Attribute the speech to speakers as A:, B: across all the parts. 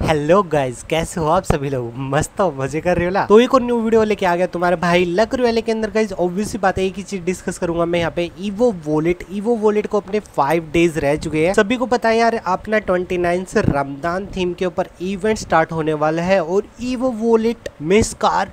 A: Hello guys, कैसे हो आप सभी लोग? मस्त हो, मजे कर रहे हो ना? तो एक और न्यू वीडियो लेके आ गया तुम्हारे भाई लकड़ी वाले के अंदर। गाइस ऑब्वियस सी बात है, एक ही चीज डिस्कस करूंगा मैं यहाँ पे। ईवो वॉलेट को अपने 5 डेज रह चुके हैं। सभी को पता है यार, अपना 29 से रमजान थीम के ऊपर इवेंट स्टार्ट होने वाला है और ईवो वॉलेट में स्कार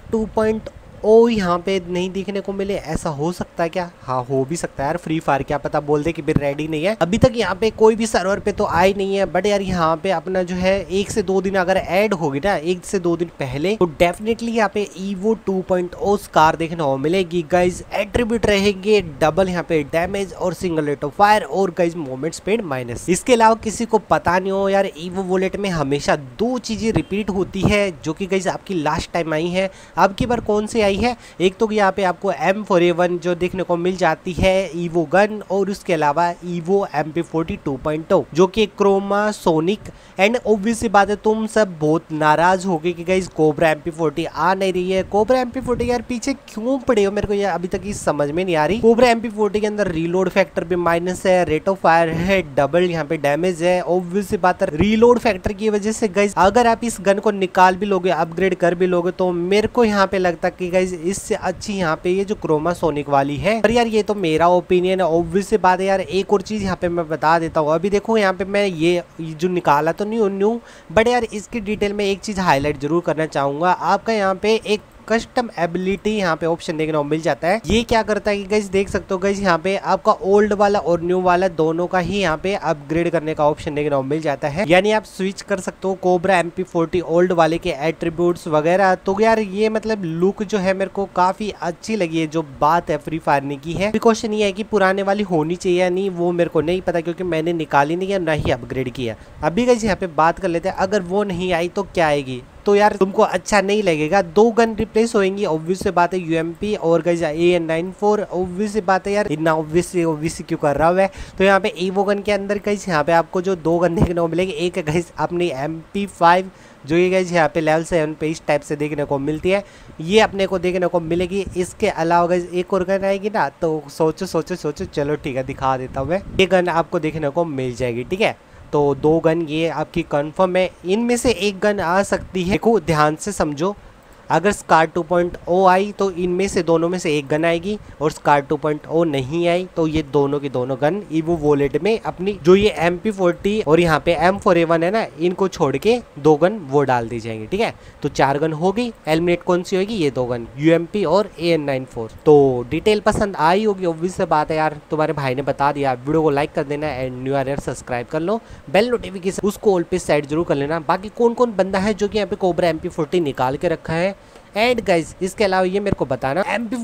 A: 2.0 यहाँ पे नहीं देखने को मिले। ऐसा हो सकता है क्या? हाँ, हो भी सकता है यार। फ्री फायर क्या पता बोल दे कि भी रेडी नहीं है अभी तक। यहाँ पे कोई भी सर्वर पे तो आई नहीं है, बट यार यहाँ पे अपना जो है 1 से 2 दिन अगर ऐड होगी ना, 1 से 2 दिन पहले, तो डेफिनेटली यहाँ पे ईवो 2.0 स्कार देखने को मिलेगी। गाइज एट्रीब्यूट रहेंगे डबल यहाँ पे डैमेज और सिंगल रेट ऑफ फायर और गाइज मोमेंट स्पीड माइनस। इसके अलावा किसी को पता नहीं हो यार, ईवो वॉलेट में हमेशा 2 चीजें रिपीट होती है जो कि गाइज आपकी लास्ट टाइम आई है। अब की बार कौन सी आई है? एक तो यहाँ पे आपको M4A1 जो देखने को मिल जाती है ईवो गन, और उसके अलावा ईवो MP40 2.0 जो कि क्रोमा सोनिक। एंड ऑब्वियस सी बात है, तुम सब बहुत नाराज हो गए कि गाइस कोबरा MP40 आ नहीं रही है। कोबरा MP40 यार पीछे क्यों पड़े हो? मेरे को यार अभी तक ये समझ में नहीं आ रही। कोबरा MP40 के अंदर रीलोड फैक्टर भी माइनस है, रेट ऑफ फायर है डबल, यहाँ पे डैमेज है। ऑब्वियस सी बात है, रीलोड फैक्टर की वजह से गाइस अगर आप इस गन को निकाल भी लोगे, अपग्रेड कर भी लोगे, तो मेरे को यहाँ पे लगता है कि गाइस इससे अच्छी यहाँ पे ये जो क्रोमा सोनिक वाली है। पर यार ये तो मेरा ओपिनियन है, ऑब्वियस सी बात है यार। एक और चीज यहाँ पे मैं बता देता हूँ। अभी देखो यहाँ पे मैं ये जो निकाला तो न्यू, बट यार इसकी डिटेल में एक चीज हाईलाइट जरूर करना चाहूंगा। आपका यहाँ पे एक कस्टम एबिलिटी यहाँ पे ऑप्शन देखने को मिल जाता है। ये क्या करता है कि गाइस देख सकते हो गाइस, यहाँ पे आपका ओल्ड वाला और न्यू वाला दोनों का ही यहाँ पे अपग्रेड करने का ऑप्शन देखने को मिल जाता है। यानी आप स्विच कर सकते हो कोबरा MP40 ओल्ड वाले के एट्रीब्यूट्स वगैरह। तो यार ये मतलब लुक जो है मेरे को काफी अच्छी लगी है। जो बात है फ्री फायर ने की है। क्वेश्चन ये है कि पुराने वाली होनी चाहिए या नहीं, वो मेरे को नहीं पता, क्योंकि मैंने निकाली नहीं है, ना ही अपग्रेड किया। अभी गाइस यहाँ पे बात कर लेते हैं, अगर वो नहीं आई तो क्या आएगी, तो यार तुमको अच्छा नहीं लगेगा। 2 गन रिप्लेस होंगी, ऑब्वियस से बात है UMP और गाइस AN94। ऑब्वियस से बात है यार, इतना ऑब्वियस क्यों कर रहा है। तो यहाँ पे ईवो गन के अंदर गाइस यहाँ पे आपको जो 2 गन देखने को मिलेगी, एक है गाइस अपनी MP5 जो ये गाइस यहाँ पे लेवल 7 पे इस टाइप से देखने को मिलती है, ये अपने को देखने को मिलेगी। इसके अलावा गाइस एक और गन आएगी ना, तो सोचो चलो ठीक है, दिखा देता हूँ मैं। ये गन आपको देखने को मिल जाएगी, ठीक है। तो 2 गन ये आपकी कंफर्म है। इनमें से एक गन आ सकती है, देखो ध्यान से समझो। अगर स्कार 2.0 आई तो इनमें से दोनों में से एक गन आएगी, और स्कार 2.0 नहीं आई तो ये दोनों की दोनों गन ईवो वॉलेट में अपनी जो ये MP40 और यहाँ पे M4A1 है ना, इनको छोड़ के 2 गन वो डाल दी जाएंगी, ठीक है। तो 4 गन होगी। एलिमिनेट कौन सी होगी? ये 2 गन UMP और AN94। तो डिटेल पसंद आई होगी, ऑब्वियस से बात है यार, तुम्हारे भाई ने बता दिया। वीडियो को लाइक कर देना एंड न्यू आर सब्सक्राइब कर लो, बेल नोटिफिकेशन उसको ऑल पे सेट जरूर कर लेना। बाकी कौन कौन बंदा है जो कि यहाँ पे कोबरा MP40 निकाल के रखा है। एंड गाइस इसके अलावा ये मेरे को बताना,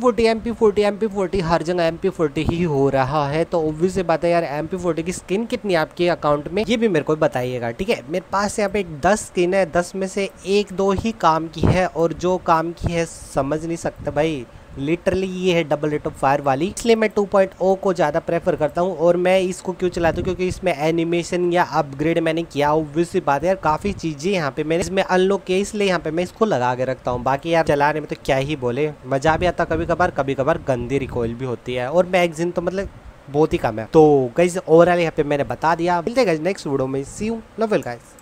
A: MP40 हर जगह MP40 ही हो रहा है, तो ऑब्वियस से बात है यार, MP40 की स्किन कितनी आपके अकाउंट में, ये भी मेरे को बताइएगा, ठीक है। मेरे पास यहाँ पे 10 स्किन है, 10 में से 1-2 ही काम की है, और जो काम की है समझ नहीं सकता भाई, लिटरली ये है डबल रेट ऑफ फायर वाली। इसलिए मैं 2.0 को ज़्यादा प्रेफर करता हूँ। और मैं इसको क्यों चलाता हूँ? क्योंकि इसमें एनिमेशन या अपग्रेड मैंने किया, ऑब्वियसली बात है यार, काफ़ी चीज़ें यहाँ पे मैंने इसमें अनलॉक किया, इसलिए यहाँ पे मैं इसको लगा के रखता हूँ। बाकी यार चलाने में तो क्या ही बोले, मज़ा भी आता कभी कभार गंदी रिकॉइल भी होती है, और मैगजीन तो मतलब बहुत ही कम है। तो गाइस ओवरऑल यहाँ पे मैंने बता दिया। मिलते हैं गाइस नेक्स्ट वीडियो में, see you, love you guys.